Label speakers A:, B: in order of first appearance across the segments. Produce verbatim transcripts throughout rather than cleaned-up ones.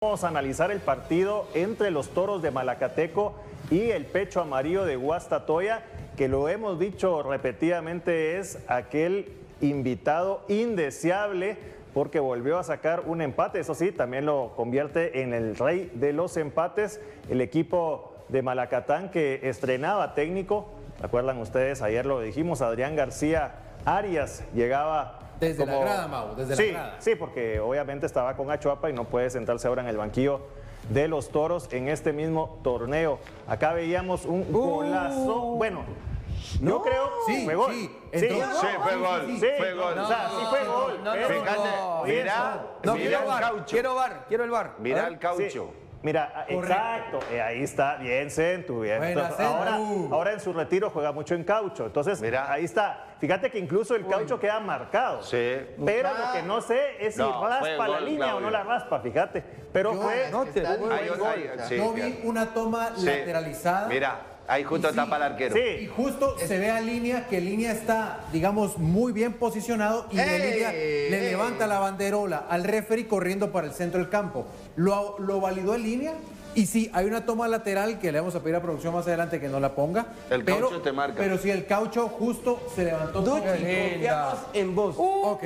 A: Vamos a analizar el partido entre los Toros de Malacateco y el Pecho Amarillo de Guastatoya, que lo hemos dicho repetidamente es aquel invitado indeseable porque volvió a sacar un empate. Eso sí, también lo convierte en el rey de los empates. El equipo de Malacatán que estrenaba técnico, ¿recuerdan ustedes? Ayer lo dijimos, Adrián García Arias llegaba...
B: Desde
A: como...
B: la grada, Mau, desde
A: sí,
B: la grada.
A: Sí, porque obviamente estaba con Achuapa y no puede sentarse ahora en el banquillo de los Toros en este mismo torneo. Acá veíamos un
B: Uh,
A: golazo. Bueno,
B: no,
A: yo creo
B: sí,
A: fue gol.
B: sí,
A: Sí,
B: entró-
C: Sí, fue gol,
A: sí,
C: fue gol.
A: o sea, sí fue gol.
B: no, no,
A: pero-
C: Fíjate,
B: no,
C: mira,
B: No,
C: mira
B: quiero
C: el
B: bar,
C: caucho.
B: quiero bar, quiero el bar.
C: Mira
B: A
C: el
B: ver.
C: caucho.
A: Sí. Mira, exacto, eh, ahí está, bien Centu, bien.
B: Buena,
A: Entonces, ahora,
B: Centu.
A: ahora en su retiro juega mucho en caucho, entonces
C: Mira.
A: ahí está. Fíjate que incluso el caucho queda marcado.
C: Sí.
A: Pero lo que no sé es si
C: No, fue
A: raspa la
C: gol,
A: línea o no
C: Claudio.
A: la raspa, fíjate. Pero
B: Yo-
A: fue...
B: no te-
C: Ahí,
B: Buen
C: ahí,
B: gol.
C: sí,
B: Yo vi
C: fíjate.
B: una toma
C: Sí.
B: lateralizada.
C: Mira, ahí justo
B: Y sí,
C: tapa el arquero.
A: Sí.
B: Y justo se ve a Línea, que Línea está, digamos, muy bien posicionado y de
D: ¡Ey!
B: Línea le
D: ¡Ey!
B: levanta la banderola al referee corriendo para el centro del campo. Lo, lo validó en Línea y sí, hay una toma lateral que le vamos a pedir a producción más adelante que no la ponga.
C: El
B: pero,
C: caucho te marca.
B: Pero sí, el caucho justo se levantó.
D: Duchi,
B: Qué linda.
D: confiamos en vos.
B: Ok,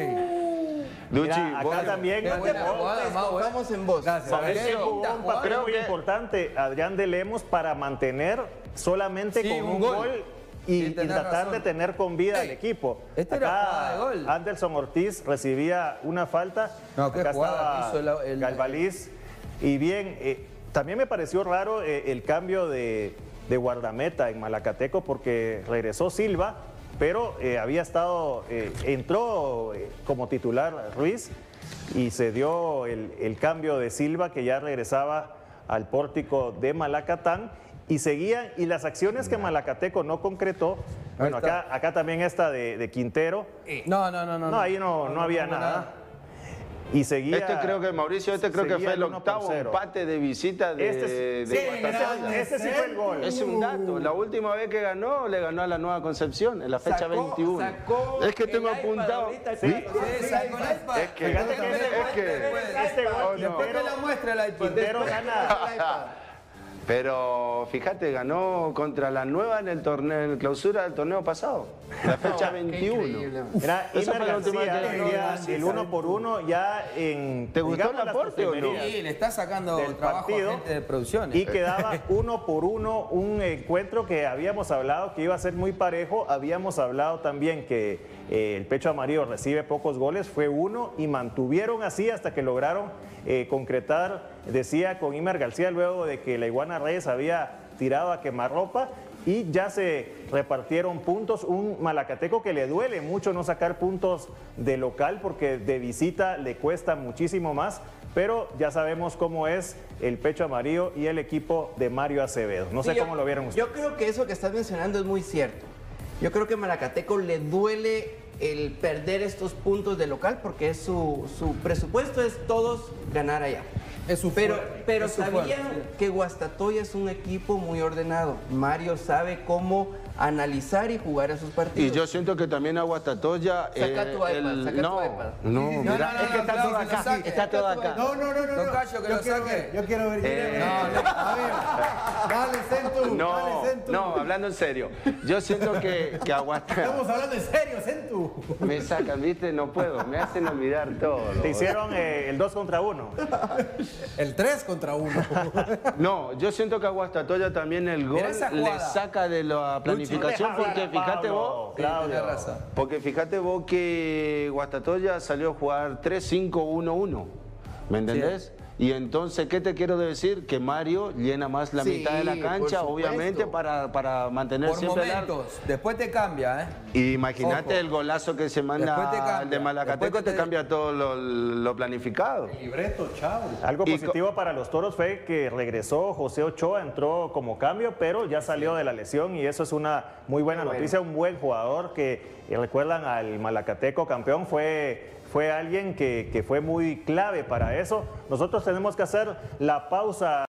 C: Duchi,
A: Mira, acá
C: vos-
A: también...
B: Qué buena
A: jugó-
B: jugada, Mau, eh.
D: Confiamos en vos.
B: Gracias.
A: ¿Sabes
B: Qué
A: quién jugó
B: linda
A: un
B: jugada.
A: papel
C: Creo
A: muy
C: que-
A: importante? Adrián de Lemos para mantener solamente
B: Sí,
A: con
B: un
A: un
B: gol.
A: gol, y,
B: Sí,
A: y
B: tenés
A: tratar
B: razón.
A: de tener con vida al
B: Ey,
A: equipo.
B: esta era
A: Acá
B: jugada de gol.
A: Anderson Ortiz recibía una falta.
B: No, qué
A: Acá
B: jugada
A: estaba
B: que hizo el- el-
A: Galvaliz. Y bien, eh, también me pareció raro eh, el cambio de, de guardameta en Malacateco porque regresó Silva, pero eh, había estado, eh, entró eh, como titular Ruiz y se dio el, el cambio de Silva que ya regresaba al pórtico de Malacatán y seguían, y las acciones que Malacateco no concretó, bueno,
B: Ahí está.
A: acá, acá también esta de, de Quintero,
B: No, no, no, no.
A: no, ahí no, no había
B: hubo
A: nada. Y seguía...
C: Este creo que, Mauricio, este creo que
A: seguía
C: fue el
A: el uno por
C: octavo
A: cero.
C: empate de visita de,
A: Este,
C: de
A: sí,
C: Guastatoya.
A: ese, ese sí fue el gol.
C: Es un dato. La última vez que ganó, le ganó a la Nueva Concepción, en la fecha
D: Sacó-
C: veintiuno.
D: sacó
C: Es que
D: el
C: tengo
D: iPad
C: apuntado.
D: ahorita,
C: ¿Sí?
D: claro.
B: Sí, sacó el iPad.
C: Es que,
A: Fíjate que
C: es
A: este gol-
C: que,
A: este gol,
C: Oh, no.
B: Después que la muestra el iPad.
A: Quintero gana...
C: Pero fíjate, ganó contra la Nueva en el torneo, en la clausura del torneo pasado, la fecha veintiuno.
A: Era
C: Esa
A: Imer
C: fue la última
A: García,
C: que-
A: tenía
B: sí,
A: el
B: sí,
A: uno
B: sí.
A: por uno ya en...
C: ¿Te gustó
A: digamos,
C: el
A: las
C: aporte o no?
A: postrimerías
B: Sí, le está sacando
A: del
B: trabajo
A: partido
B: a gente de producciones.
A: y quedaba uno por uno un encuentro que habíamos hablado que iba a ser muy parejo. Habíamos hablado también que eh, el Pecho Amarillo recibe pocos goles, fue uno y mantuvieron así hasta que lograron eh, concretar, decía con Imer García, luego de que la Iguana Reyes había tirado a quemarropa y ya se repartieron puntos. Un Malacateco que le duele mucho no sacar puntos de local porque de visita le cuesta muchísimo más, pero ya sabemos cómo es el Pecho Amarillo y el equipo de Mario Acevedo. No sé
D: Sí, yo-
A: cómo lo vieron ustedes.
D: Yo creo que eso que estás mencionando es muy cierto. Yo creo que Malacateco le duele el perder estos puntos de local porque es su, su presupuesto es todos ganar allá.
B: Es su
D: Pero,
B: fuerte,
D: pero
B: es su
D: sabían
B: fuerte.
D: que Guastatoya es un equipo muy ordenado. Mario sabe cómo analizar y jugar esos partidos.
C: Y yo siento que también a Guastatoya...
D: Saca tu iPad, saca tu
C: no,
D: iPad.
C: no,
B: No,
C: mira,
B: no, no,
C: es que
B: no,
C: está
B: no,
C: todo
B: que lo
C: acá,
B: saque.
C: está todo acá.
B: No, no, no, no. no.
D: Tocayo, que
B: yo
D: lo
B: quiero
D: saque.
B: ver, yo quiero ver.
C: Eh,
B: no, no, a ver. Dale, Centu.
C: No,
B: dale, Centu.
C: no, hablando en serio. Yo siento que, que a Guastatoya...
B: Estamos hablando en serio, Centu.
C: Me sacan, ¿viste? No puedo, me hacen olvidar todo.
A: Te hicieron eh, el dos contra uno.
B: El tres contra uno.
C: No, yo siento que a Guastatoya también el gol
B: Mira esa
C: le
B: jugada.
C: saca de la planificación
A: Deja
C: porque
A: hablar a
C: fíjate
A: Pablo,
C: vos,
A: Claudio.
B: Tienes razón.
C: porque fíjate vos que Guastatoya salió a jugar tres cinco uno uno, ¿me entendés? Y entonces, ¿qué te quiero decir? Que Mario llena más la
D: Sí,
C: mitad de la
D: por
C: cancha,
D: supuesto.
C: obviamente, para, para mantener
B: Por
C: siempre el arco.
B: momentos. Después te cambia, ¿eh?
C: Y imagínate
B: Ojo.
C: el golazo que se
B: Después te
C: manda
B: cambia.
C: el de Malacateco,
B: Después
C: te
B: te-
C: cambia todo lo, lo planificado.
B: Libreto, chao.
A: Algo
C: Y
A: positivo para los Toros fue que regresó José Ochoa, entró como cambio, pero ya salió de la lesión y eso es una muy buena noticia. Un buen jugador que, eh, recuerdan al Malacateco campeón, fue, fue alguien que, que fue muy clave para eso. Nosotros tenemos que hacer la pausa.